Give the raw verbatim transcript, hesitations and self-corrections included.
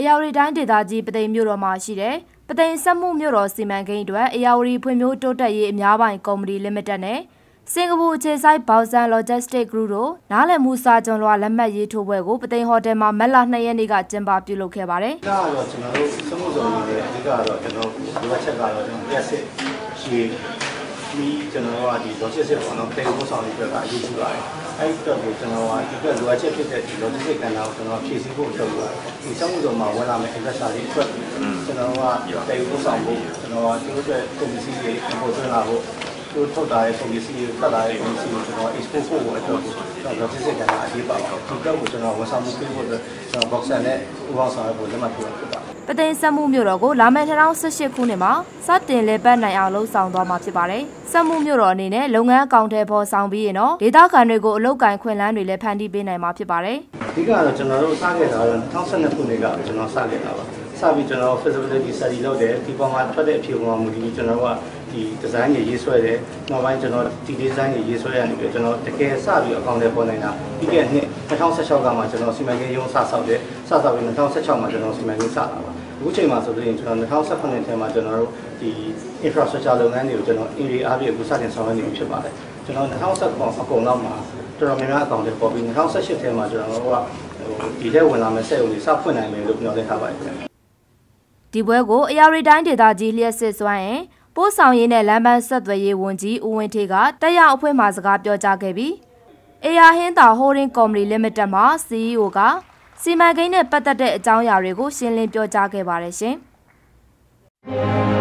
ယာဝတီတိုင်းဒေသကြီးပသိမ်မြို့တော်မှာရှိတဲ့ပသိမ်စက်မှုမြို့တော်စီမံကိန်းအတွက်အေယာဝတီဖွံ့ဖြိုးတိုးတက်ရေးအများပိုင်းကုမ္ပဏီလိမိတက်နဲ့စင်ကာပူအခြေစိုက်ဘောက်ဆန် Logistic Group တို့နားလည်မှုစာချုပ်လွှာလက်မှတ်ရေးထိုးပွဲကိုပသိမ်ဟိုတယ်မှာမက်လနှစ်ရက်နေ့ကကျင်းပပြုလုပ်ခဲ့ပါတယ်။ဒါကတော့ကျွန်တော်တို့စမှုစုံတွေအဓိကတော့ကျွန်တော်ဒီဘက်ချက်ကတော့ကျွန်တော်ရက်စစ်ရှည်ဒီကျွန်တော်ကဒီ logistic ပေါ့နော်တေကိုဆောင်လေးတွေကအရေးကြီးပါတယ်။အဲ့ဒီတော့ကျွန်တော်ကဒီကလိုအပ်ချက်ဖြစ်တဲ့ဒီ logistic ကဏ္ဍကိုကျွန်တော်ဖြည့်ဆည်းဖို့လုပ်ရတယ်။ဒီစမှုစုံမှာဝင်လာမယ့် investor တွေအတွက်ကျွန်တော်ကတေကိုဆောင်ဖို့ကျွန်တော်ကဒီလိုအတွက် committee တွေပေါ်သွင်းလာဖို့တို့ထုတ်တာရဲ့ committee တွေဖတ်လာတဲ့ committee ကိုကျွန်တော် export ဖို့အတွက်ကျွန်တော် logistic ကဏ္ဍအရေးပါပါတယ်။ဒီတော့ကိုကျွန်တော်ဝန်ဆောင်မှုပေးဖို့အတွက်ကျွန်တော် boxer နဲ့ဥပဒေဆောင်ရွက်ဖို့လက်မှတ်ထိုးတာဖြစ်ပါတယ်ပသိမ်စက်မှုမြို့တော်ကိုလာမယ့်၂၀၁၈ခုနှစ်မှာစတင်လည်ပတ်နိုင်အောင်လှုံ့ဆော်သွားမှာဖြစ်ပါတယ်။စက်မှုမြို့တော်အနေနဲ့လုပ်ငန်းအကောင့်ထဲပေါ်ဆောင်ပြီးရင်တော့ဒေသခံတွေကိုအလုပ်ကိုင်ခွင့်လန်းတွေလည်းဖန်တီးပေးနိုင်မှာဖြစ်ပါတယ်။အဓိကတော့ကျွန်တော်တို့စခဲ့တာတော့၂၀၁၂ခုနှစ်ကကျွန်တော်စခဲ့တာပါ။စပြီးကျွန်တော် feasibility study လုပ်တယ်ဒီပေါ်မှာထွက်တဲ့အဖြေပေါ်မှာမူတည်ပြီးကျွန်တော်ကဒီ design တွေရေးဆွဲတယ်။နောက်ပိုင်းကျွန်တော်ဒီ design တွေရေးဆွဲရနေပြီးကျွန်တော်တကယ်စပြီးအကောင့်ထဲပေါ်နိုင်တာဒီကနေ့၂၀၁၆ကမှကျွန်တော်စီမံကိန်းရုံးစဆောက်တယ်။စဆောက်ပြီး၂၀၁၆မှာကျွန်တော်စီမံကိန်းစတာပါ။အခုချိန်မှာဆိုရင်ကျွန်တော်၂၀၁၇ထဲမှာကျွန်တော်တို့ဒီ infrastructure လုပ်ငန်းတွေကိုကျွန်တော် area အပြည့်အခုစတင်ဆောင်ရွက်နေပြီဖြစ်ပါတယ်။ကျွန်တော်၂၀၁၇အကုန်လောက်မှာတော်တော်များများအကောင့်တွေပေါ်ပြီး၂၀၁၈ထဲမှာကျွန်တော်တို့ကဒီထဲဝင်လာမယ့်စက်ရုံတွေစဖွင့်နိုင်မယ်လို့ပြောနေထားပါတယ်။ဒီပွဲကိုအေယာဝတီတိုင်းဒေသကြီးလျှက်စစ်စွမ်းရင်ပို့ဆောင်ရေးနဲ့လမ်းပန်းဆက်သွယ်ရေးဝန်ကြီးဦးဝင်းထေးကတက်ရောက်အဖွဲ့မှစကားပြောကြားခဲ့ပြီးအေယာဟင်းသာဟိုးရင်းကုမ္ပဏီလိမိတက်မှ စီအီအို ကစီမံကိန်းနဲ့ပတ်သက်တဲ့အကြောင်းအရာတွေကိုရှင်းလင်းပြောကြားခဲ့ပါတယ်ရှင်။